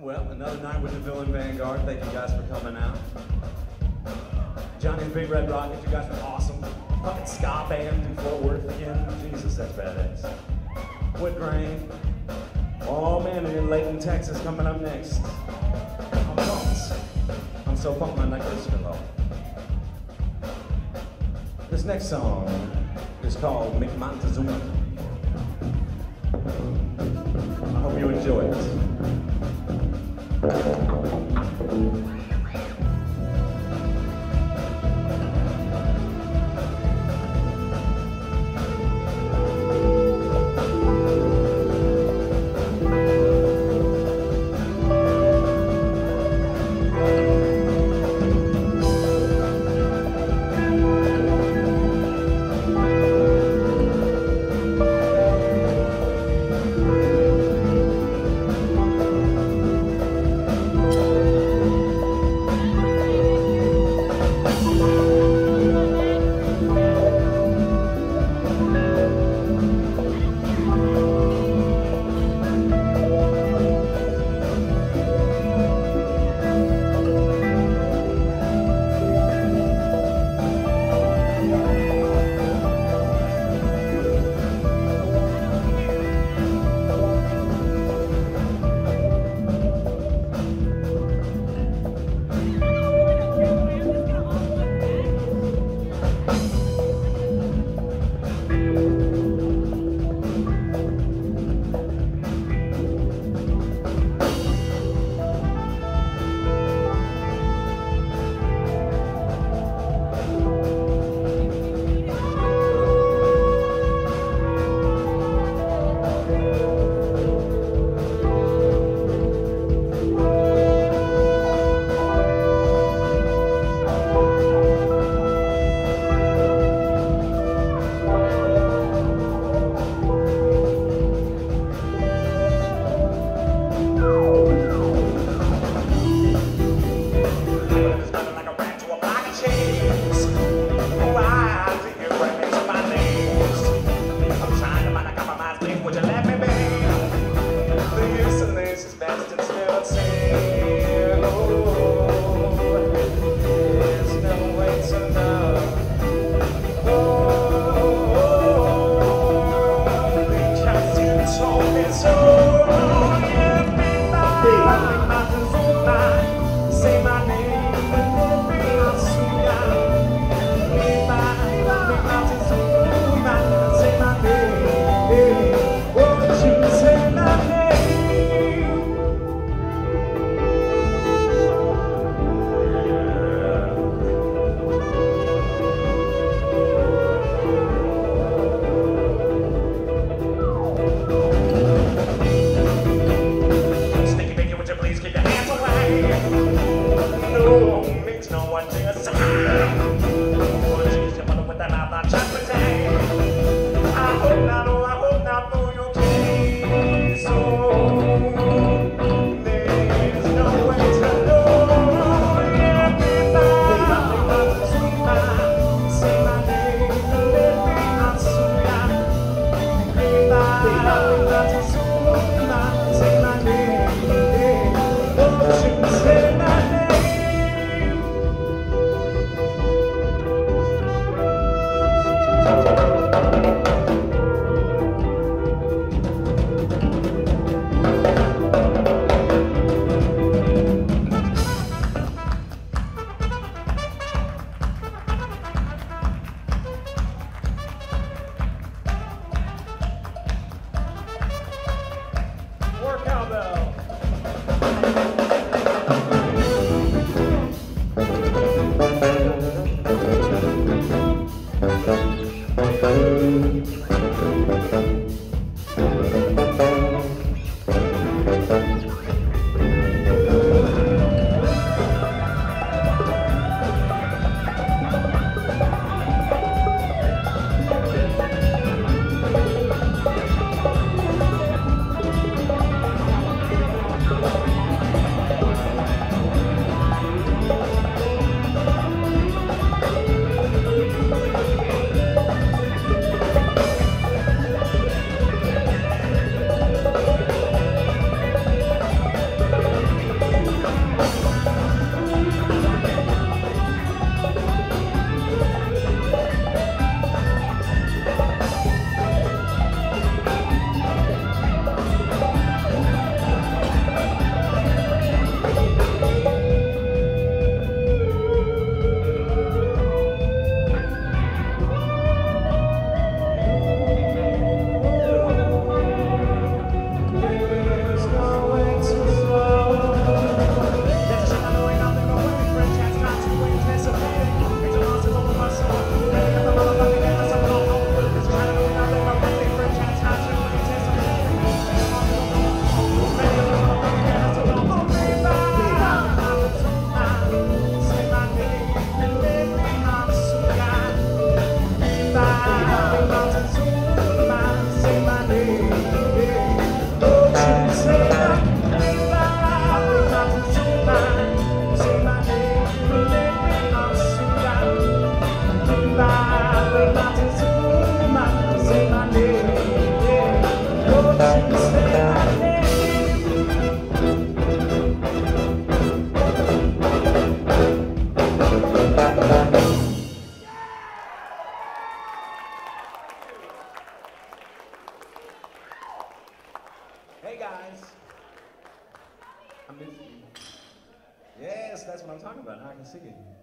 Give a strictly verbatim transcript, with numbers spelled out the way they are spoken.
Well, another night with the Villain Vanguard. Thank you guys for coming out. Johnny's Big Red Rocket, you guys are awesome. Fucking ska band in Fort Worth again. Jesus, that's badass. Wood Grain. Oh man, and then Layton, Texas coming up next. I'm pumped. I'm so pumped my neck is still off. This next song is called McMontezuma. I hope you enjoy it. Hey guys. I miss you. Yes, that's what I'm talking about. Now I can see you.